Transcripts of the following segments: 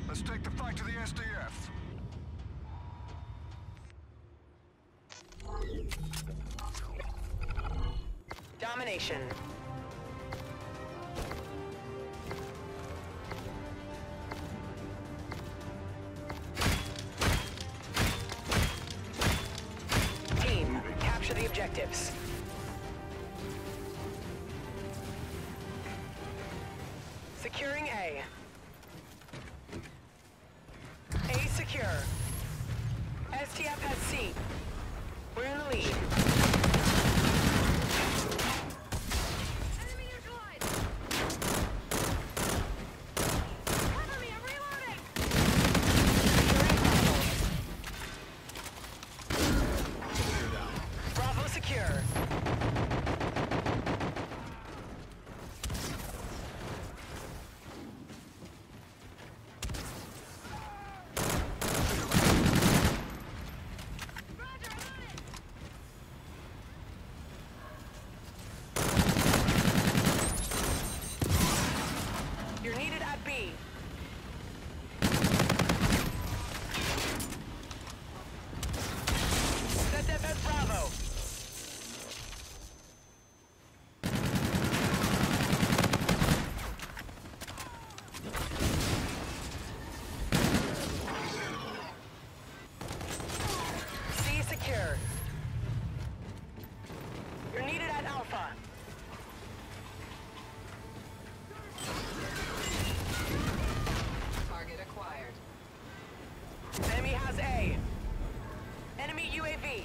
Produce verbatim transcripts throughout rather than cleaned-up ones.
Let's take the fight to the S D F. Domination. Team, capture the objectives. Securing A. A secure. S T F has C. We're in the lead. Enemy neutralized! Cover me, I'm reloading! Securing Bravo. Bravo secure. You're needed at B. Z F S Bravo. C secure. You're needed at Alpha. Target acquired. Enemy has A. Enemy U A V.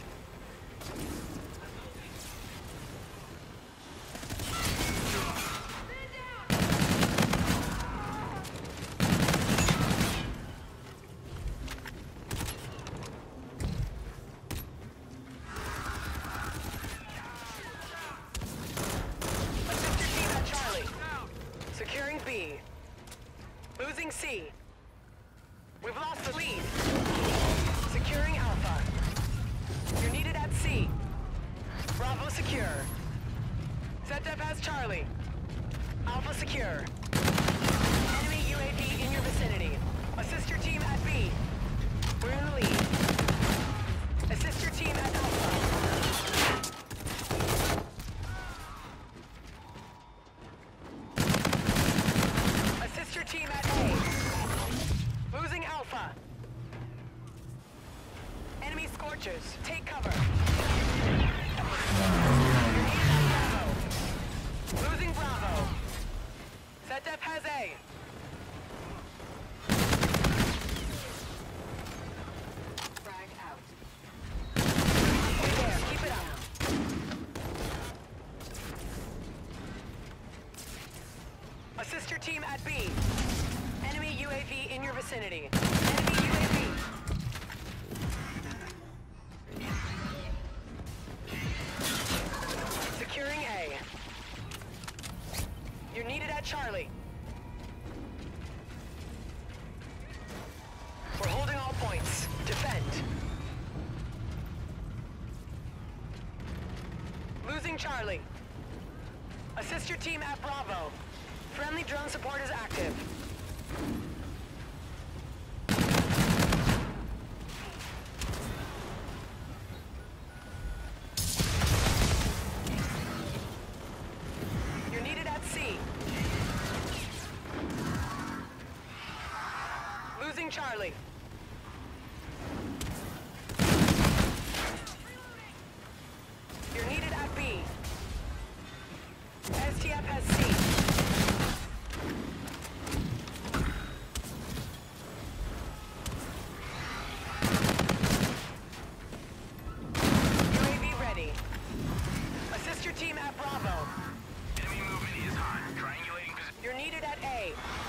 Assist your team at Charlie. Securing B. Losing C. We've lost the lead. Securing Alpha. You're needed at C. Bravo secure. Z F has Charlie. Alpha secure. Enemy U A V in your vicinity. Assist your team at B. We're in the lead. Assist your team at Alpha. Assist your team at A. Losing Alpha. Enemy Scorchers. Take cover. Bravo. Losing Bravo. Z F has A. Frag out. Stay there. Keep it up. Assist your team at B. Enemy U A V in your vicinity. Enemy U A V. Securing A. You're needed at Charlie. We're holding all points. Defend. Losing Charlie. Assist your team at Bravo. Friendly drone support is active. You're needed at C. Losing Charlie. You're needed at B. S T F has C. U A V ready. Assist your team at Bravo. Enemy movement is hot. Triangulating position. You're needed at A.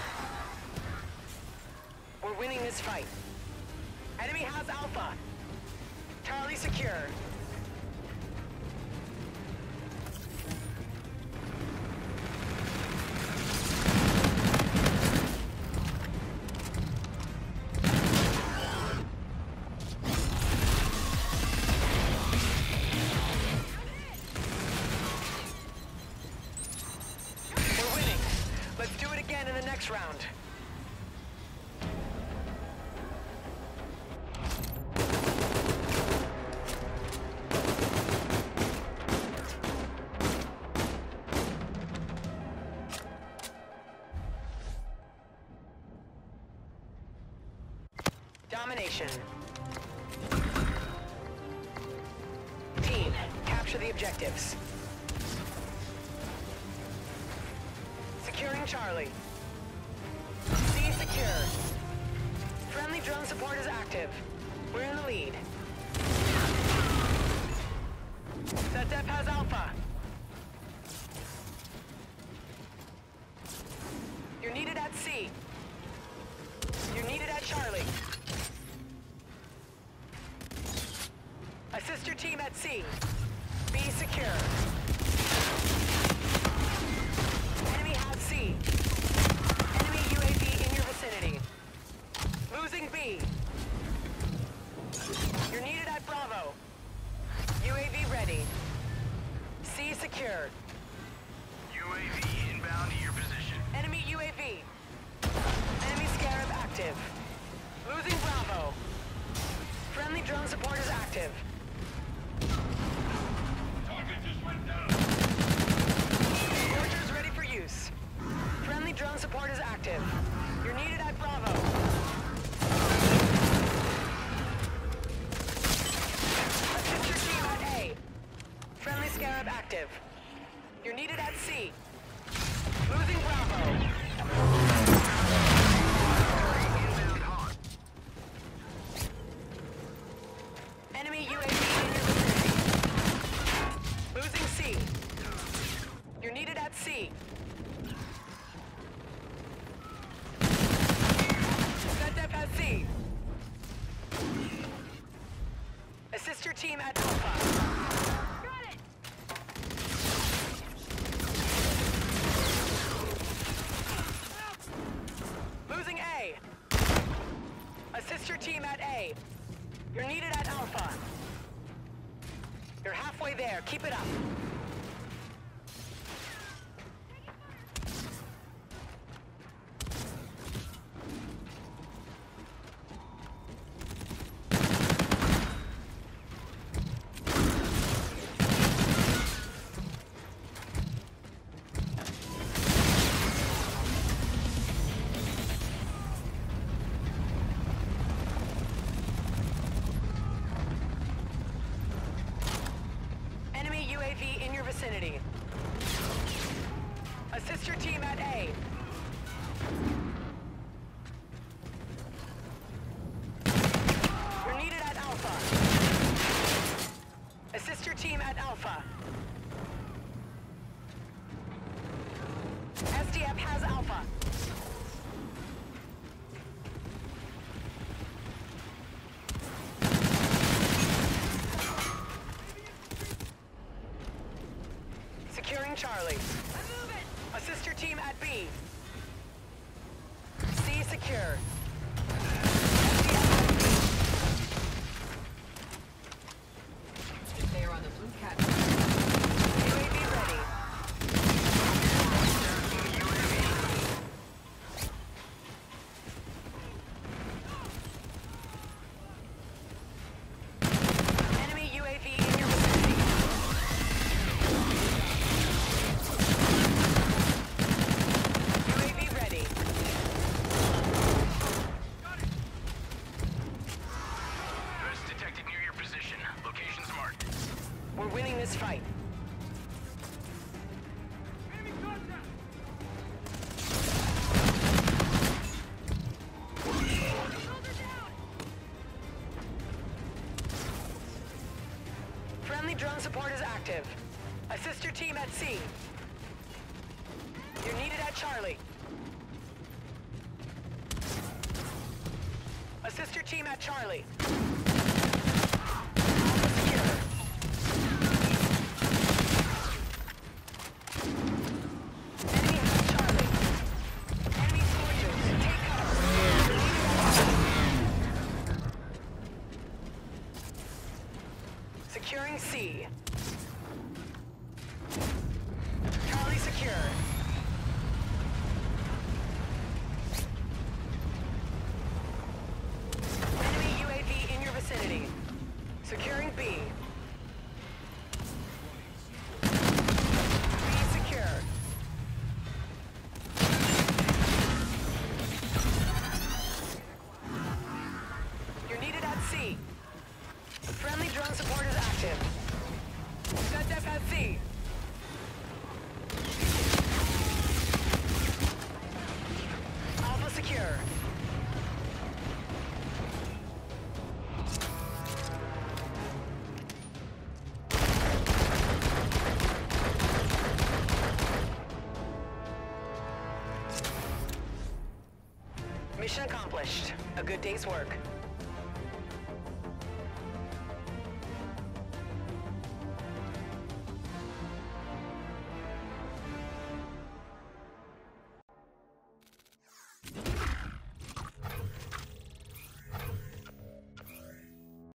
We're winning this fight. Enemy has Alpha. Charlie secure. We're winning. Let's do it again in the next round. Domination. Team, capture the objectives. Securing Charlie. C secure. Friendly drone support is active. We're in the lead. SetDef has Alpha. You're needed at C. You're needed at Charlie. Assist your team at C. B secure. Enemy has C. Enemy U A V in your vicinity. Losing B. You're needed at Bravo. U A V ready. C secure. U A V inbound to your position. Enemy U A V. Enemy Scarab active. Losing Bravo. Friendly drone support is active. Target just went down. Scorcher's ready for use. Friendly drone support is active. You're needed at Bravo. Assist your team at A. Friendly Scarab active. You're needed at C. Losing Bravo. Inbound hot. Enemy U A V in your vicinity. Losing C. You're needed at C. SetDef has C. Assist your team at Alpha. Got it! Losing A. Assist your team at A. You're needed at Alpha. You're halfway there. Keep it up. Enemy U A V in your vicinity. Assist your team at A. You're needed at Alpha. Assist your team at Alpha. S D F has Alpha. Securing Charlie. I'm moving! Assist your team at B. C secure. They are on the blue cat. U A V ready. Enemy U A V in your vicinity. U A V ready. Threats detected near your position. Location's marked. We're winning this fight. Enemy contact! Shoulder down! Friendly drone support is active. Assist your team at C. You're needed at Charlie. Assist your team at Charlie. Secure. Enemy has Charlie. Enemy soldiers, take cover. Securing C. Charlie secure. Enemy U A V Mission accomplished. A good day's work.